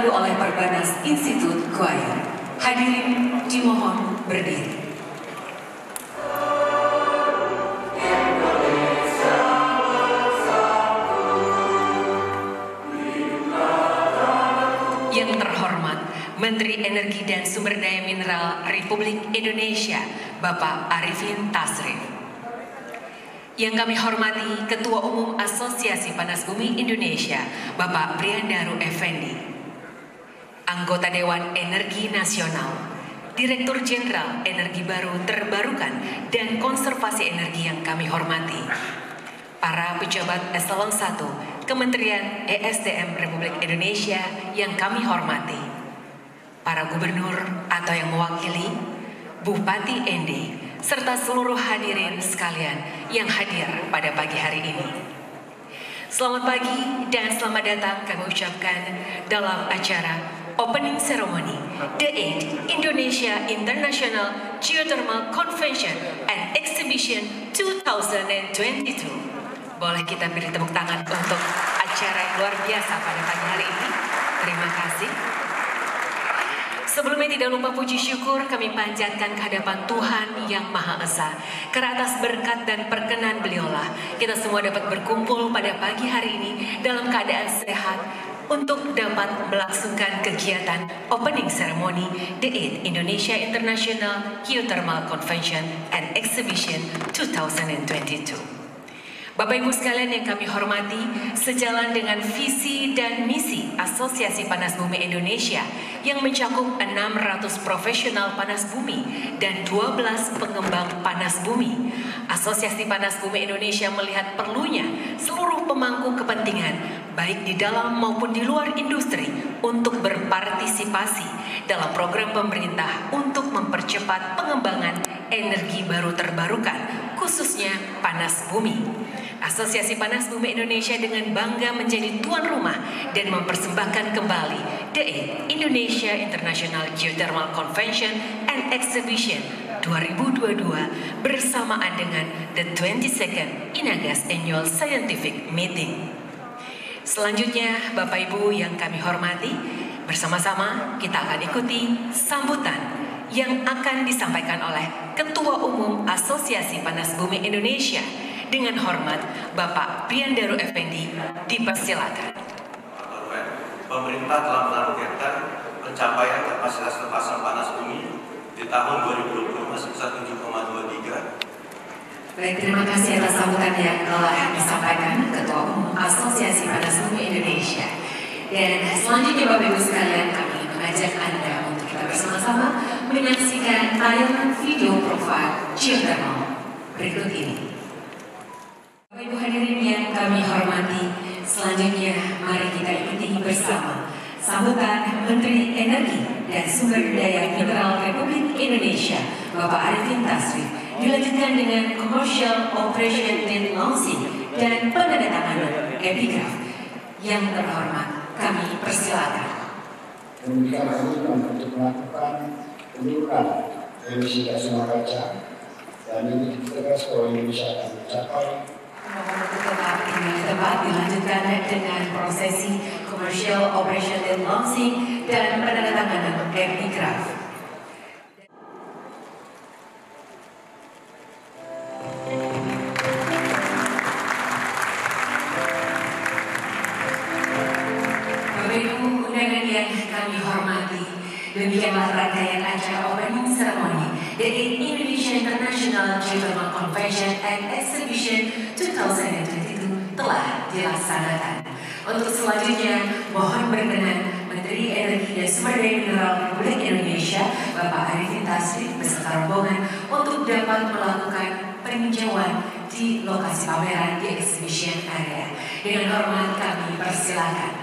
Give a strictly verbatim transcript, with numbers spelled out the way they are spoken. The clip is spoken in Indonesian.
dipandu oleh Perbanas Institut Choir. Hadirin dimohon berdiri. Yang terhormat Menteri Energi dan Sumber Daya Mineral Republik Indonesia, Bapak Arifin Tasrif. Yang kami hormati Ketua Umum Asosiasi Panas Bumi Indonesia, Bapak Briandaru Effendi. Anggota Dewan Energi Nasional, Direktur Jenderal Energi Baru Terbarukan dan Konservasi Energi yang kami hormati. Para pejabat eselon satu Kementerian E S D M Republik Indonesia yang kami hormati. Para gubernur atau yang mewakili, Bupati N D, serta seluruh hadirin sekalian yang hadir pada pagi hari ini. Selamat pagi dan selamat datang kami ucapkan dalam acara Opening Ceremony The eighth Indonesia International Geothermal Convention and Exhibition dua ribu dua puluh dua. Boleh kita beri tepuk tangan untuk acara yang luar biasa pada pagi hari ini. Terima kasih. Sebelumnya tidak lupa puji syukur kami panjatkan kehadapan Tuhan Yang Maha Esa. Karena atas berkat dan perkenan beliaulah kita semua dapat berkumpul pada pagi hari ini dalam keadaan sehat untuk dapat melangsungkan kegiatan Opening Ceremony The eighth Indonesia International Geothermal Convention and Exhibition dua ribu dua puluh dua. Bapak Ibu sekalian yang kami hormati, sejalan dengan visi dan misi Asosiasi Panas Bumi Indonesia yang mencakup enam ratus profesional panas bumi dan dua belas pengembang panas bumi, Asosiasi Panas Bumi Indonesia melihat perlunya seluruh pemangku kepentingan baik di dalam maupun di luar industri untuk berpartisipasi dalam program pemerintah untuk mempercepat pengembangan energi baru terbarukan, khususnya panas bumi. Asosiasi Panas Bumi Indonesia dengan bangga menjadi tuan rumah dan mempersembahkan kembali The eighth Indonesia International Geothermal Convention and Exhibition dua ribu dua puluh dua bersamaan dengan the twenty-second Inagas Annual Scientific Meeting. Selanjutnya, Bapak Ibu yang kami hormati, bersama-sama kita akan ikuti sambutan yang akan disampaikan oleh Ketua Umum Asosiasi Panas Bumi Indonesia. Dengan hormat, Bapak Briandaru Effendi, dipersilakan. Pemerintah telah menargetkan pencapaian kapasitas lepasan panas bumi di tahun dua ribu dua puluh lima sebesar tujuh koma dua tiga. Baik, terima kasih atas sambutan yang telah disampaikan Ketua Umum Asosiasi Panas Bumi Indonesia. Dan selanjutnya Bapak Ibu sekalian, kami mengajak Anda untuk kita bersama-sama menyaksikan tayangan video profil geothermal berikut ini. Bapak Ibu hadirin yang kami hormati, selanjutnya mari kita ikuti bersama sambutan Menteri Energi dan Sumber Daya Mineral Republik Indonesia, Bapak Arifin Tasrif, dilanjutkan dengan Commercial Operation and Launching dan penandatanganan epigraf. Yang terhormat, kami persilakan. Demikian komitmen untuk melakukan penurunan emisi gas rumah kaca dan ini ditegas bahwa Indonesia akan mencapai. Mohon untuk tetap tinggal di tempat, dilanjutkan dengan prosesi Commercial Operation and Launching dan penandatanganan epigraf. Bapak Ibu undangan yang kami hormati, demikianlah rangkaian acara Opening Ceremony The eighth Indonesia International Geothermal Convention and Exhibition dua ribu dua puluh dua telah dilaksanakan. Untuk selanjutnya, mohon berkenan Menteri Energi dan Sumber Daya Mineral Republik Indonesia, Bapak Arifin Tasrif beserta rombongan untuk dapat melakukan peninjauan di lokasi pameran di exhibition area. Dengan hormat kami persilakan.